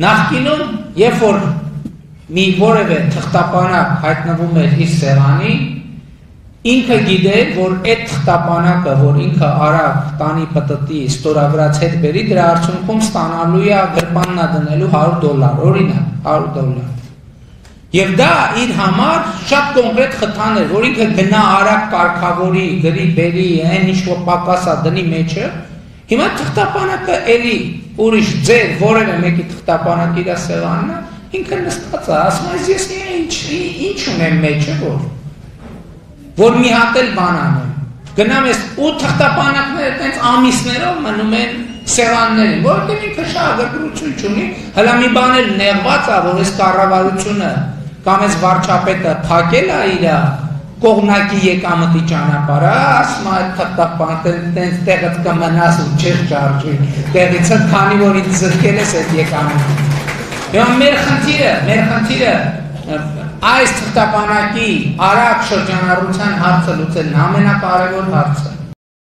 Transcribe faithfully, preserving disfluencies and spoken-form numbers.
Նախկինում, երբ որ մի որևէ թղթապանակ հայտնվում էր իր սեղանի, ինքը գիտեր, որ այդ թղթապանակը, որ ինքը արագ տանի պտտի ստորագրած հետ բերի, դրա արդյունքում ստանալու է գրպաննա դնելու հարյուր դոլար, օրինակ, հարյուր դոլար։ Եվ դա իր համար շատ կոնկրետ խթան էր, որ ինքը գնա արագ կարգավորի, գրի, բերի, այն ինչ-որ պակասա դնի մեջը, հիմա թղթապանակը էլի ուրիշ ձեր որևէ մեկի թղթապանակ իր սեղանն է, ինքը նստած է, ասում է, ես ինչ ունեմ մեջը, որ որ մի հատ էլ բան անեմ, գնամ ես ու թղթապանակները տենց ամիսներով մնում են սեղաններին, որովհետև ինքը շահագրգռություն չունի, հլա մի բան էլ նեղված է, որ այս կառավարությունը կամ այս վարչապետը փակել է իր կողմնակի եկամտի ճանապարհը, ասում է այդ թղթապանակը տենց տեղդ կմնաս ու չես շարժվի, տեղից քանի որ ինձ զրկել ես այդ եկամտը։ Եվ մեր խնդիրը, մեր խնդիրը այս թղթապանակի արագ շրջանառության հարցը լուծելն ամենակարևոր հարցը։